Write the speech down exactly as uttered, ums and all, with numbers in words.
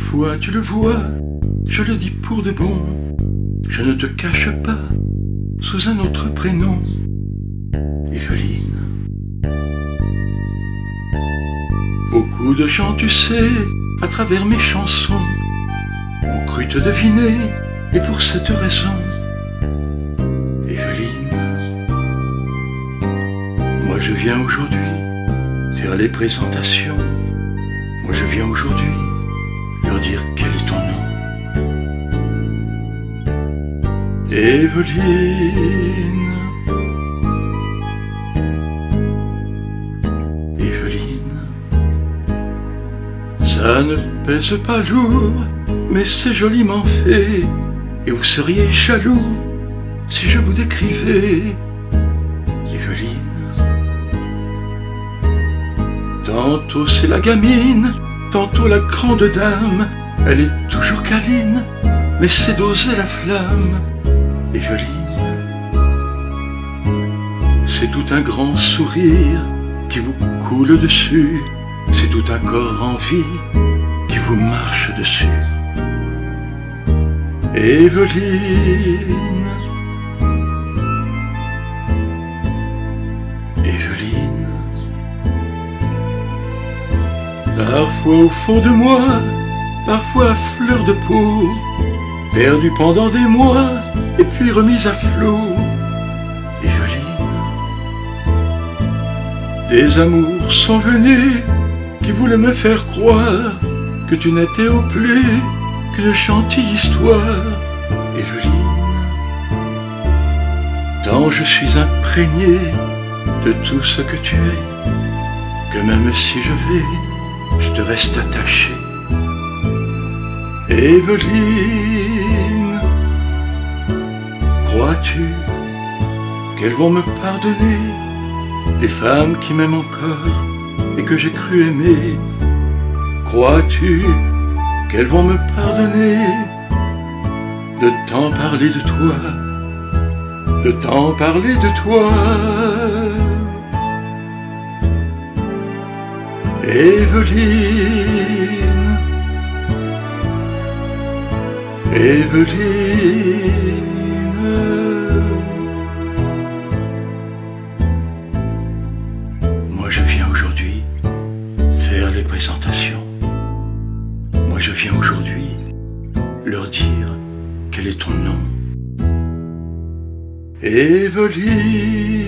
fois tu le vois, je le dis pour de bon, je ne te cache pas sous un autre prénom, Evelyne. Beaucoup de gens, tu sais, à travers mes chansons, ont cru te deviner, et pour cette raison, Evelyne. Moi je viens aujourd'hui faire les présentations, moi je viens aujourd'hui leur dire quel est ton nom. Evelyne, Evelyne, ça ne pèse pas lourd, mais c'est joliment fait, et vous seriez jaloux si je vous décrivais, Evelyne. Tantôt c'est la gamine, tantôt la grande dame, elle est toujours câline, mais c'est doser la flamme, Evelyne. C'est tout un grand sourire qui vous coule dessus, c'est tout un corps en vie qui vous marche dessus, Evelyne. Evelyne. Parfois au fond de moi, parfois à fleur de peau, perdu pendant des mois, et puis remise à flot, Evelyne. Des amours sont venus qui voulaient me faire croire que tu n'étais au plus qu'une gentille histoire, Evelyne. Tant je suis imprégné de tout ce que tu es, que même si je vais, je te reste attaché, Evelyne. Crois-tu qu'elles vont me pardonner, les femmes qui m'aiment encore et que j'ai cru aimer? Crois-tu qu'elles vont me pardonner de tant parler de toi, de tant parler de toi, Evelyne, Evelyne. Moi je viens aujourd'hui faire les présentations. Moi je viens aujourd'hui leur dire quel est ton nom, Evelyne.